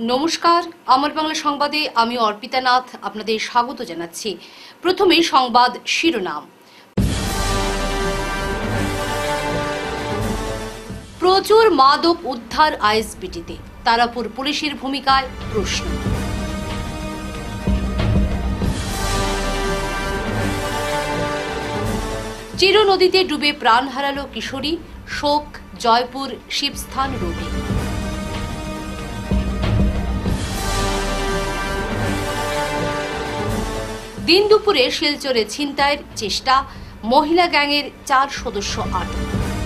নমস্কার, আমার বাংলা সংবাদে আমি অর্পিতা নাথ আপনাদের স্বাগত জানাচ্ছি। প্রথমে সংবাদ শিরোনাম। প্রচুর মাদক উদ্ধার আইএসবিটিতে, তারাপুর পুলিশের ভূমিকায় প্রশ্ন। চির নদীতে ডুবে প্রাণ হারালো কিশোরী, শোক জয়পুর শিবস্থান রোডে। দিন দুপুরে শিলচরে ছিনতাইয়ের চেষ্টা, মহিলা গ্যাংয়ের 4 সদস্য আটক।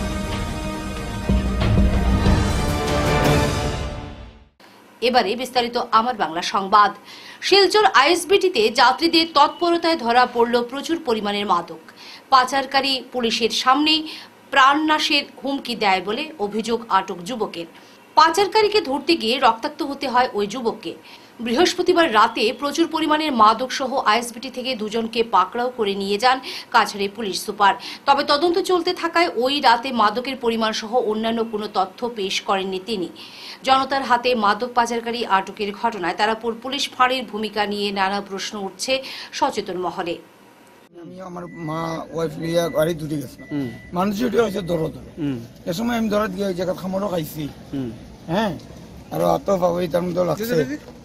এবারে বিস্তারিত আমার বাংলা সংবাদ। শিলচর আইএসবিটিতে যাত্রীদের তৎপরতায় ধরা পড়ল প্রচুর পরিমাণের মাদক। পাচারকারী পুলিশের সামনেই প্রাণনাশের হুমকি দেয় বলে অভিযোগ আটক যুবকের। পাচারকারীকে ধরতে গিয়ে রক্তাক্ত হতে হয় ওই যুবককে। বৃহস্পতিবার রাতে প্রচুর পরিমাণের মাদক সহ আইএসবিটি থেকে দুজনকে পাকড়াও করে নিয়ে যান কাছাড়ে পুলিশ সুপার। তবে তদন্ত চলতে থাকায় ওই রাতে মাদকের পরিমাণ সহ অন্যান্য কোনো তথ্য পেশ করেননি তিনি। জনতার হাতে মাদক পাচারকারী আটকের ঘটনায় তারাপুর পুলিশ ফাঁড়ির ভূমিকা নিয়ে নানা প্রশ্ন উঠছে সচেতন মহলে। আমি আমার মা ওয়াইফ লিয়া গাড়ি দুটি গেছিলাম, মানুষ হয়েছে দরদ। এ সময় আমি দরদ গিয়ে ওই জায়গা খামারও খাইছি, হ্যাঁ, আর আত পাবো তার মধ্যে লাগছে।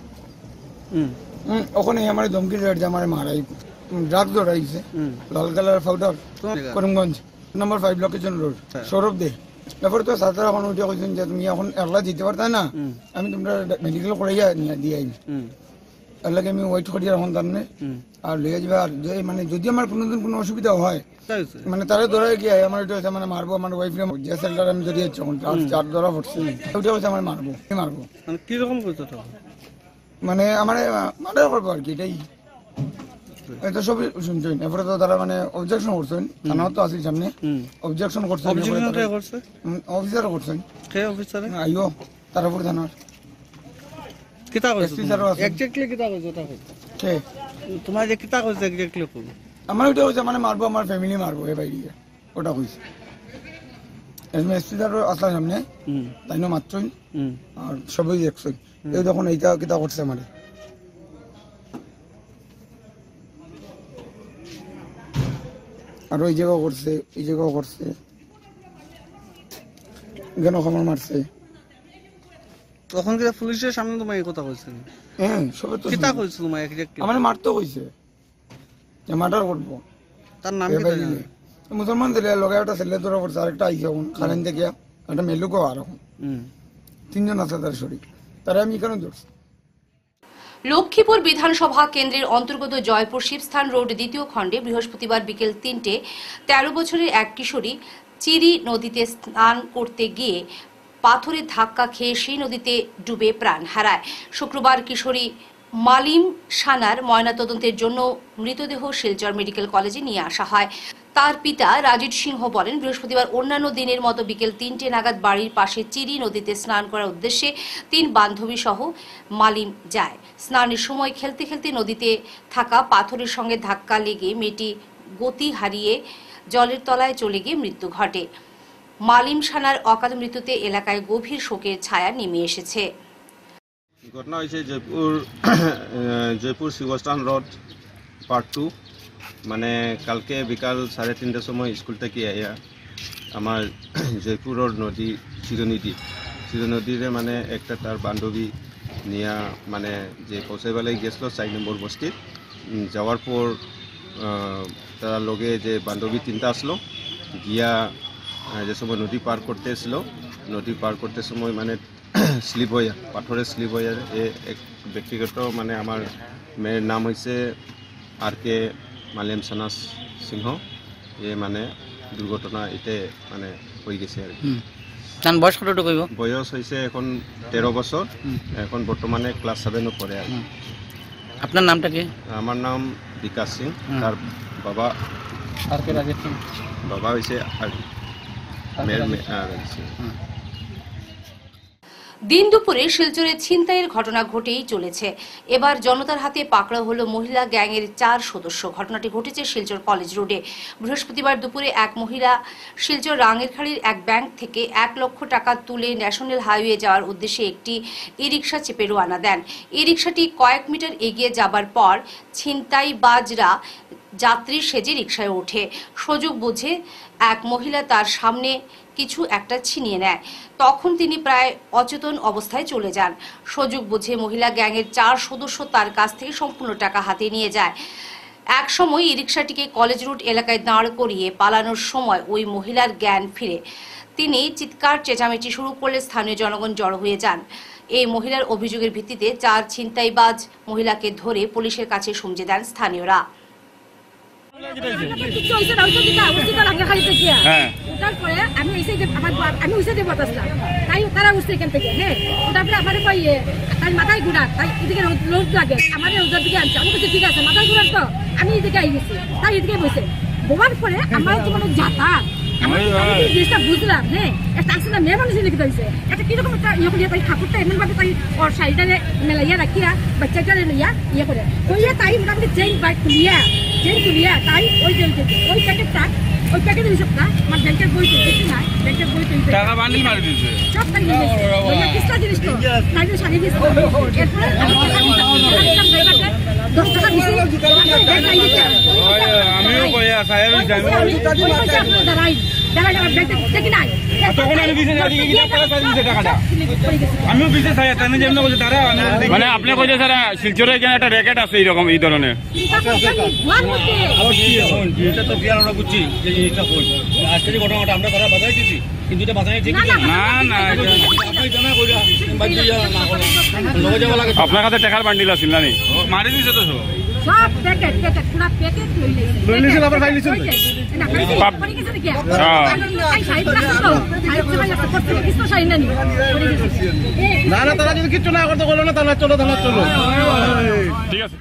ওখানে আমার ধমকি যে আমার মারাই ড্রাগ ধরাইছে, লাল colour powder, Karimganj number 5 location road, Sourav De. তারপরে তো ছাত্ররা এখন উঠে কইছেন যে তুমি এখন একলা যেতে পারতা না, আমি তোমরা মেডিকেল করাইয়া দিয়ে আইনি। তার লাগে আমি ওয়েট করি এখন তার আর লিয়ে যাবে। আর মানে যদি আমার কোনোদিন কোনো অসুবিধা হয়, মানে তারা ধরা গিয়ে আমার এটা হচ্ছে মানে মারবো। আমার ওয়াইফ যে সেল্টার আমি ধরিয়ে চার ধরা পড়ছে, ওইটা হচ্ছে আমার মারবো। মানে কিরকম করছো? মানে আমার মার্ডার করবো আর কি, এটাই। এটা সবই শুনছেন। এরপরে তো তারা মানে অবজেকশন করছেন, থানাও তো আসিল সামনে, অবজেকশন করছেন, অফিসারও করছেন। আইও তারপর থানার কিতা কইছো? এক্স্যাক্টলি কিতা কইছো? ওটা কইছো কে তোমার যে কিতা কইছো এক্স্যাক্টলি কইছো? আমার ওইটা হচ্ছে মানে মারবো, আমার ফ্যামিলি মারবো, এ বাইরে ওটা কইছে। এসপি স্যারও আসলাম সামনে, তাই না মাত্রই, আর সবই দেখছই। এই তখন এইটা কিতা করছে মানে আর ওই জায়গাও করছে, এই জায়গাও করছে, কেন খামার মারছে। তখন কি পুলিশের সামনে তোমার এই কথা কইছেন? হ্যাঁ, সবে তো কিতা কইছো তোমার এক্স্যাক্টলি? আমার মারতে কইছে যে মার্ডার করবো। তার নাম কি জানেন? মুসলমান ছেলে লগে একটা ছেলে ধরা পড়ছে, আরেকটা আইছে খালেন থেকে, একটা মেলুকও আর এখন 3 জন আছে তার শরীর। তারা আমি কেন ধরছি? লক্ষ্মীপুর বিধানসভা কেন্দ্রের অন্তর্গত জয়পুর শিবস্থান রোড 2 খণ্ডে বৃহস্পতিবার বিকেল 3টে 13 বছরের এক কিশোরী চিরি নদীতে স্নান করতে গিয়ে পাথরের ধাক্কা খেয়ে সেই নদীতে ডুবে প্রাণ হারায়। শুক্রবার কিশোরী মালিম সানার ময়নাতদন্তের জন্য মৃতদেহ শিলচর মেডিকেল কলেজে নিয়ে আসা হয়। তার পিতা রাজিত সিংহ বলেন, বৃহস্পতিবার অন্যান্য দিনের মতো বিকেল 3টে নাগাদ বাড়ির পাশে চিরি নদীতে স্নান করার উদ্দেশ্যে 3 বান্ধবী সহ মালিম যায়। স্নানের সময় খেলতে খেলতে নদীতে থাকা পাথরের সঙ্গে ধাক্কা লেগে মেয়েটি গতি হারিয়ে জলের তলায় চলে গিয়ে মৃত্যু ঘটে। মালিম সানার অকাল মৃত্যুতে এলাকায় গভীর শোকের ছায়া নেমে এসেছে। ঘটনা হয়েছে জয়পুর শিবস্থান রোড পার্ট 2। মানে কালকে বিকাল 3:30টার সময় স্কুল থেকে আইয়া আমার জয়পুরের নদী চিরনদীরে মানে একটা তার বান্ধবী নিয়া মানে যে পৌঁছাইবালাই গেছিল 4 নম্বর বস্তির। যাওয়ার পর তারা লগে যে বান্ধবী 3টা আসলো, গিয়া যে সময় নদী পার করতে সময় মানে স্লিপ হইয়া পাথরে স্লিপ হইয়া এক ব্যক্তিগত মানে আমার মেয়ের নাম হয়েছে RK মালিম সানা সিংহ। এ মানে দুর্ঘটনা এতে মানে হয়ে গেছে আর কি। বয়স কতটুকু কইব? বয়স হয়েছে এখন 13 বছর, এখন বর্তমানে ক্লাস 7 পড়ে আর কি। আপনার নামটা কি? আমার নাম বিকাশ সিং, তার বাবা RK রাজেশ সিং, বাবা হয়েছে দিন দুপুরে শিলচরে ছিনতাইয়ের ঘটনা ঘটেই চলেছে। এবার জনতার হাতে পাকড়াও হলো মহিলা গ্যাংয়ের 4 সদস্য। ঘটনাটি ঘটেছে শিলচর কলেজ রোডে। বৃহস্পতিবার দুপুরে এক মহিলা শিলচর রাঙ্গেরখাড়ির এক ব্যাংক থেকে 1 লক্ষ টাকা তুলে ন্যাশনাল হাইওয়ে যাওয়ার উদ্দেশ্যে একটি ই-রিকশা চেপে রওনা দেন। ই-রিকশাটি কয়েক মিটার এগিয়ে যাবার পর ছিনতাইবাজরা যাত্রী সেজে রিকশায় ওঠে। সুযোগ বুঝে এক মহিলা তার সামনে কিছু একটা ছিনিয়ে নেয়। তখন তিনি প্রায় অচেতন অবস্থায় চলে যান। সুযোগ বুঝে মহিলা গ্যাংয়ের 4 সদস্য তার কাছ থেকে সম্পূর্ণ টাকা হাতে নিয়ে যায়। এক সময় ই রিকশাটিকে কলেজ রোড এলাকায় দাঁড় করিয়ে পালানোর সময় ওই মহিলার জ্ঞান ফিরে। তিনি চিৎকার চেঁচামেচি শুরু করলে স্থানীয় জনগণ জড়ো হয়ে যান। এই মহিলার অভিযোগের ভিত্তিতে 4 ছিনতাইবাজ মহিলাকে ধরে পুলিশের কাছে সমঝে দেন স্থানীয়রা। মাথায় ঘুরা তাই এদিকে লোড লাগে আমার রোজার দিকে আনছে। আমি বলছি ঠিক আছে মাথায় ঘুরার তো আমি এদিকে আই গেছি, তাই এদিকে বসে বোবার পরে আমার জীবনে যাতা জিনিসটা বুঝলাম। হ্যাঁ একটা আসলে মেয়ে মানুষ লিখে দিয়েছে একটা কিরকম একটা ইয়ে করিয়া তাই ঠাকুরটা এমন ভাবে তাই ওর শাড়িটারে মেলাইয়া রাখিয়া বাচ্চাটারে লইয়া ইয়ে করে কইয়া তাই মোটামুটি চেইন তুলিয়া তাই ওই প্যাকেটটা ওই প্যাকেটের হিসাবটা আমার ব্যাংকের বই তুলতে না ব্যাংকের বই তুলতে টাকা বান্ডিল মারি দিয়েছে সব তাই নিয়ে কিস্তা জিনিস তো তাই শাড়ি দিয়েছে। এরপরে আমি ড্রাইভারকে 10 টাকা দিয়েছি। আমিও কইয়া সাহেব দাঁড়াই দেখি নাই তখন আমি বিশেষ টাকাটা আমিও বিশেষ যেমন বলছে তারা মানে আপনি কইছে স্যার শিলচরে এখানে একটা র্যাকেট আছে এইরকম এই ধরনের এটা তো বিয়ার আমরা বুঝছি যে জিনিসটা কই আজকে যে ঘটনাটা আমরা তারা বাজাই দিছি কিন্তু এটা বাজাই ঠিক না না আপনি জানা কইরা বাজি না লগে যাওয়া লাগে আপনার কাছে টাকার বান্ডিল আছিল না নি মারি দিছে তো সব প্যাকেট পুরো প্যাকেট লই লইছে আবার খাই লিছেন না পড়ে গেছে কি আই সাইড রাখছো সাইড সবাই আছে করতে কিছু সাইড না নি না না তারা যদি কিছু না করতে বলো না তাহলে চলো ঠিক আছে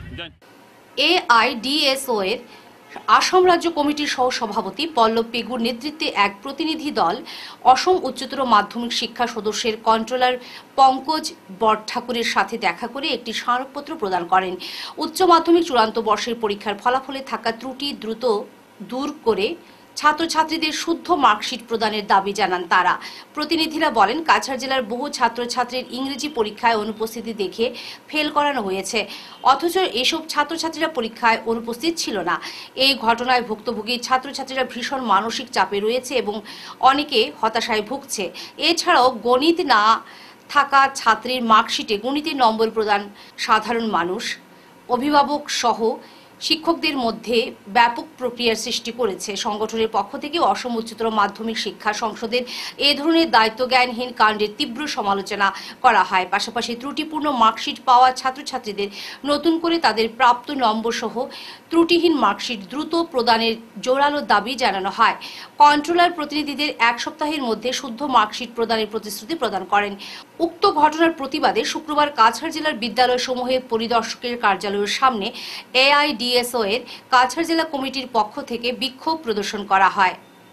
AIDSO এর আসাম রাজ্য কমিটির সহ সভাপতি পল্লব পেগুর নেতৃত্বে এক প্রতিনিধি দল অসম উচ্চতর মাধ্যমিক শিক্ষা সদস্যের কন্ট্রোলার পঙ্কজ বরঠাকুরের সাথে দেখা করে একটি স্মারকপত্র প্রদান করেন। উচ্চ মাধ্যমিক চূড়ান্ত বর্ষের পরীক্ষার ফলাফলে থাকা ত্রুটি দ্রুত দূর করে ছাত্রছাত্রীদের শুদ্ধ মার্কশিট প্রদানের দাবি জানান তারা। প্রতিনিধিরা বলেন কাছাড় জেলার বহু ছাত্রছাত্রীর ইংরেজি পরীক্ষায় অনুপস্থিতি দেখে ফেল করানো হয়েছে, অথচ এসব ছাত্রছাত্রীরা পরীক্ষায় অনুপস্থিত ছিল না। এই ঘটনায় ভুক্তভোগী ছাত্রছাত্রীরা ভীষণ মানসিক চাপে রয়েছে এবং অনেকে হতাশায় ভুগছে। এছাড়াও গণিত না থাকা ছাত্রীর মার্কশিটে গণিতের নম্বর প্রদান সাধারণ মানুষ, অভিভাবক সহ শিক্ষকদের মধ্যে ব্যাপক প্রক্রিয়ার সৃষ্টি করেছে। সংগঠনের পক্ষ থেকে অসম উচ্চতর মাধ্যমিক শিক্ষা সংসদের এ ধরনের দায়িত্বজ্ঞানহীন কাণ্ডের তীব্র সমালোচনা করা হয়। পাশাপাশি ত্রুটিপূর্ণ মার্কশিট পাওয়া ছাত্রছাত্রীদের নতুন করে তাদের প্রাপ্ত নম্বর সহ ত্রুটিহীন মার্কশিট দ্রুত প্রদানের জোরালো দাবি জানানো হয়। কন্ট্রোলার প্রতিনিধিদের 1 সপ্তাহের মধ্যে শুদ্ধ মার্কশিট প্রদানের প্রতিশ্রুতি প্রদান করেন। উক্ত ঘটনার প্রতিবাদে শুক্রবার কাছাড় জেলার বিদ্যালয়সমূহে পরিদর্শকের কার্যালয়ের সামনে AIDSO এর কাছাড় জেলা কমিটির পক্ষ থেকে বিক্ষোভ প্রদর্শন করা হয়।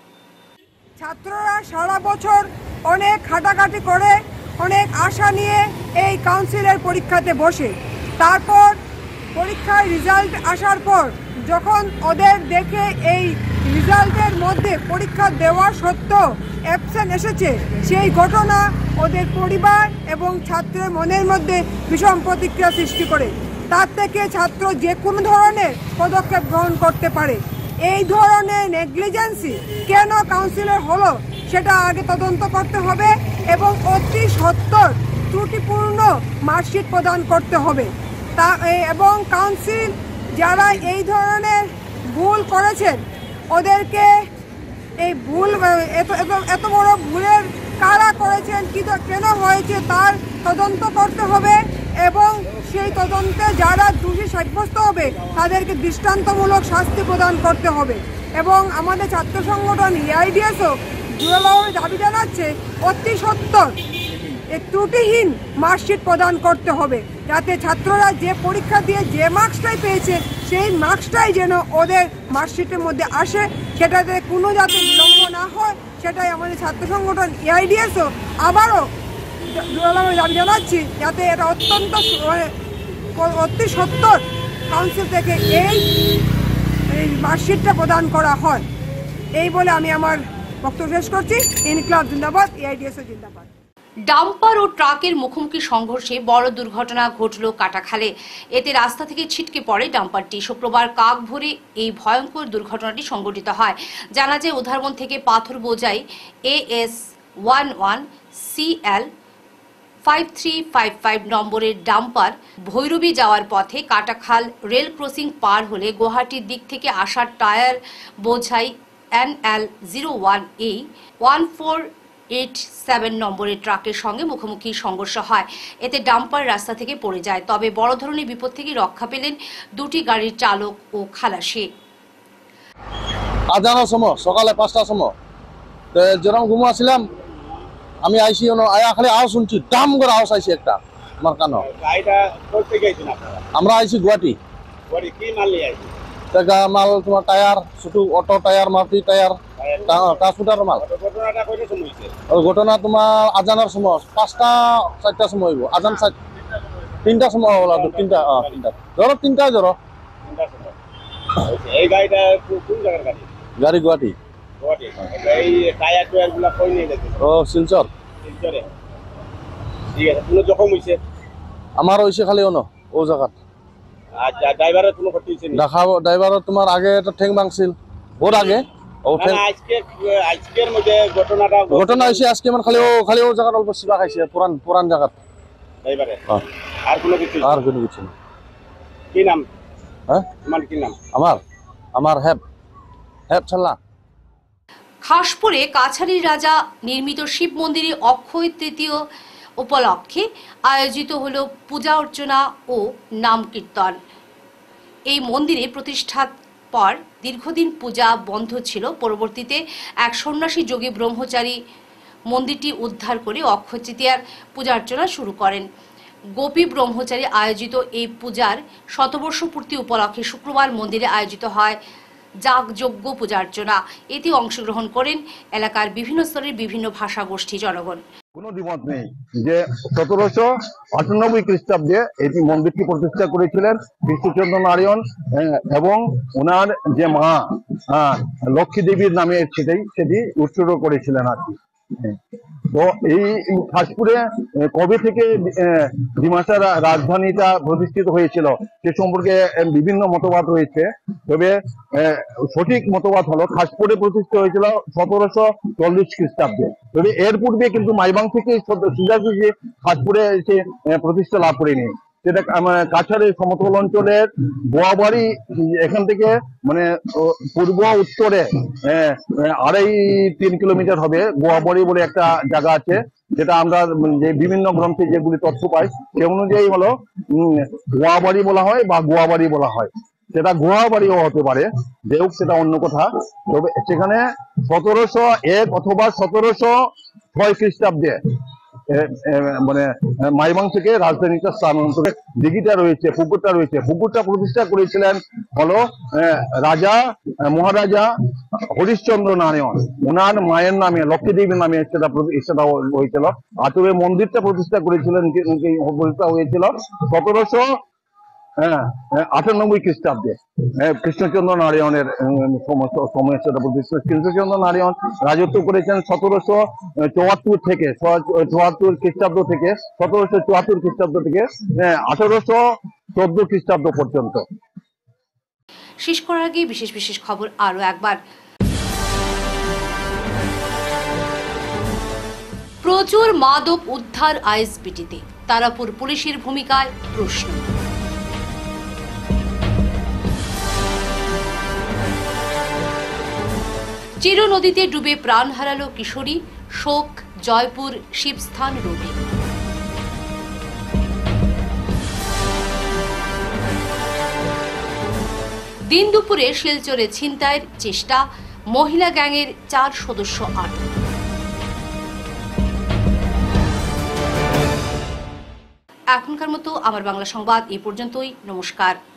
ছাত্ররা সারা বছর অনেক খাটাখাটি করে অনেক আশা নিয়ে এই কাউন্সিলের পরীক্ষাতে বসে, তারপর পরীক্ষার রেজাল্ট আসার পর যখন ওদের দেখে এই রেজাল্টের মধ্যে পরীক্ষা দেওয়া সত্ত্বেও অ্যাবসেন্ট এসেছে, সেই ঘটনা ওদের পরিবার এবং ছাত্রের মনের মধ্যে বিষম প্রতিক্রিয়া সৃষ্টি করে। তার থেকে ছাত্র যে কোনো ধরনের পদক্ষেপ গ্রহণ করতে পারে। এই ধরনের নেগলিজেন্সি কেন কাউন্সিলের হলো সেটা আগে তদন্ত করতে হবে এবং অতি সত্বর ত্রুটিপূর্ণ মার্কশিট প্রদান করতে হবে। এবং কাউন্সিল যারা এই ধরনের ভুল করেছেন ওদেরকে এই ভুল এত বড় ভুলের কারা করেছেন, কেন হয়েছে তার তদন্ত করতে হবে এবং সেই তদন্তে যারা দোষী সাব্যস্ত হবে তাদেরকে দৃষ্টান্তমূলক শাস্তি প্রদান করতে হবে। এবং আমাদের ছাত্র সংগঠন AIDSO জোরালোভাবে দাবি জানাচ্ছে অতি সত্বর ত্রুটিহীন মার্কশিট প্রদান করতে হবে, যাতে ছাত্ররা যে পরীক্ষা দিয়ে যে মার্কসটাই পেয়েছে সেই মার্কসটাই যেন ওদের মার্কশিটের মধ্যে আসে, সেটাতে কোনো যাতে বিলম্ব না হয় সেটাই আমাদের ছাত্র সংগঠন AIDSO আবারও দাবি জানাচ্ছি যাতে এটা অত্যন্ত অতি সত্বর কাউন্সিল থেকে এই মার্কশিটটা প্রদান করা হয়। এই বলে আমি আমার বক্তব্য শেষ করছি। ইনকিলাব জিন্দাবাদ, এআইডিএসও জিন্দাবাদ। ডাম্পার ও ট্রাকের মুখোমুখি সংঘর্ষে বড় দুর্ঘটনা ঘটল কাটাখালে। এতে রাস্তা থেকে ছিটকে পড়ে ডাম্পারটি। শুক্রবার কাক ভোরে এই ভয়ঙ্কর দুর্ঘটনাটি সংঘটিত হয়। জানা যায় উধারবন থেকে পাথর বোঝাই AS11 CL 5355 নম্বরের ডাম্পার ভৈরবী যাওয়ার পথে কাটাখাল রেল ক্রসিং পার হলে গুয়াহাটির দিক থেকে আসা টায়ার বোঝাই NL01A 1487 নম্বরের ট্রাকের সঙ্গে মুখোমুখি সংঘর্ষ হয়। এতে ডাম্পার রাস্তা থেকে পড়ে যায়। তবে বড় ধরনের বিপদ থেকে রক্ষা পেলেন দুটি গাড়ির চালক ও খালাসি। আজানোর সময় সকালে 5টার সময় যেরকম ঘুমো আসছিলাম আমি আইসি আয়া খালি আওয়াজ শুনছি, দাম করে আওয়াজ আইসি একটা আমার কানো। আমরা আইসি গুয়াহাটি। মাল তোমার টায়ার, শুধু auto tyre, Maruti tyre, transporter মাল। ঘটনা তোমার আজানোর সময় 5টা 4টার সময় হইব। আজান 3টার সময় হলো, 3টা ধরো 3টায় ধরো। এই গাড়িটা কোন জায়গার গাড়ি? গাড়ি গুয়াহাটি। এই টায়ার টয়ার গুলা কই নিয়ে গেছে? ও শিলচর। শিলচরে। ঠিক আছে, কোনো জখম হইছে? আমার হইছে খালি ও জায়গা। আচ্ছা, ড্রাইভারের কোনো ক্ষতি হইছে? দেখাবো ড্রাইভারের তোমার আগে একটা ঠ্যাং ভাঙছিল, ওর আগে আজকের মধ্যে ঘটনা হয়েছে আজকে মানে খালি ও জায়গার অল্প সিবা খাইছে, পুরান জায়গা। ড্রাইভারে আর কোনো কিছু না। কি নাম? হ্যাঁ, তোমার কি নাম? আমার হেপ ছাল্লা। খাসপুরে কাছাড়ির রাজা নির্মিত শিব মন্দিরে অক্ষয় তৃতীয় উপলক্ষে আয়োজিত হল পূজা অর্চনা ও নাম কীর্তন। এই মন্দিরে প্রতিষ্ঠার পর দীর্ঘদিন পূজা বন্ধ ছিল। পরবর্তীতে এক সন্ন্যাসী যোগী ব্রহ্মচারী মন্দিরটি উদ্ধার করে অক্ষয় তৃতীয়ার পূজা অর্চনা শুরু করেন। গোপী ব্রহ্মচারী আয়োজিত এই পূজার শতবর্ষ পূর্তি উপলক্ষে শুক্রবার মন্দিরে আয়োজিত হয় যাগযজ্ঞ পূজা অর্চনা। এতে অংশগ্রহণ করেন এলাকার বিভিন্ন স্তরের বিভিন্ন ভাষা গোষ্ঠী জনগণ। কোনো দ্বিমত নেই যে 1798 খ্রিস্টাব্দে এটি মন্দিরটি প্রতিষ্ঠা করেছিলেন কৃষ্ণচন্দ্র নারায়ণ এবং ওনার যে মা লক্ষ্মী দেবীর নামে সেটি উৎসর্গ করেছিলেন আর কি। তো এই খাসপুরে কবে থেকে ডিমাসার রাজধানীটা প্রতিষ্ঠিত হয়েছিল সে সম্পর্কে বিভিন্ন মতবাদ রয়েছে। তবে সঠিক মতবাদ হলো খাসপুরে প্রতিষ্ঠিত হয়েছিল 1740 খ্রিস্টাব্দে। তবে এর পূর্বে কিন্তু মাইবাং থেকে সোজাসুজি খাসপুরে এসে প্রতিষ্ঠা লাভ করেনি। সেটা কাছাড়ের সমতল অঞ্চলের গোয়াবাড়ি, এখান থেকে মানে পূর্ব উত্তরে 2.5-3 কিলোমিটার হবে গোয়াবাড়ি বলে একটা জায়গা আছে, যেটা আমরা যে বিভিন্ন গ্রন্থে যেগুলি তথ্য পাই সে অনুযায়ী হলো গোয়াবাড়ি বলা হয় বা গোয়াবাড়ি বলা হয়। সেটা গোয়াবাড়িও হতে পারে, যে হোক সেটা অন্য কথা। তবে সেখানে 1701 অথবা 1706 খ্রিস্টাব্দে মানে মাইবাং থেকে রাজধানীটা স্থানান্তর। দিঘিটা রয়েছে, পুকুরটা রয়েছে। পুকুরটা প্রতিষ্ঠা করেছিলেন হলো মহারাজা হরিশ্চন্দ্র নারায়ণ, ওনার মায়ের নামে লক্ষ্মী দেবীর নামে সেটা হয়েছিল। আর তবে মন্দিরটা প্রতিষ্ঠা করেছিলেন হয়েছিল 1798 খ্রিস্টাব্দে কৃষ্ণচন্দ্র নারায়ণের সময় সেটা প্রতিষ্ঠা। কৃষ্ণচন্দ্র নারায়ণ রাজত্ব করেছেন 1774 থেকে 74 খ্রিস্টাব্দ থেকে 1774 খ্রিস্টাব্দ থেকে 1814 খ্রিস্টাব্দ পর্যন্ত। শেষ করার আগে বিশেষ খবর আরো একবার। প্রচুর মাদক উদ্ধার আইএসবিটিতে, তারাপুর পুলিশের ভূমিকায় প্রশ্ন। চিরু নদীতে ডুবে প্রাণ হারালো কিশোরী, শোক জয়পুর শিবস্থান রোডে। দিন দুপুরে শিলচরে ছিনতাইয়ের চেষ্টা, মহিলা গ্যাংয়ের 4 সদস্য আটক। এখনকার মতো আমার বাংলা সংবাদ এই পর্যন্তই। নমস্কার।